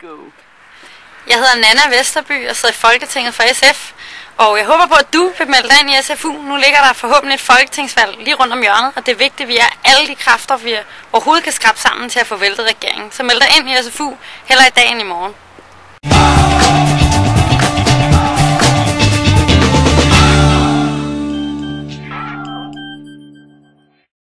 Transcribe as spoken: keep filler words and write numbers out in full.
go. Jeg hedder Nanna Vesterby og sidder i Folketinget for S F. Og jeg håber på, at du vil melde dig ind i S F U. Nu ligger der forhåbentlig et folketingsvalg lige rundt om hjørnet, og det er vigtigt, at vi er alle de kræfter, vi overhovedet kan skrabe sammen til at få væltet regeringen. Så meld dig ind i S F U, hellere i dag end i morgen.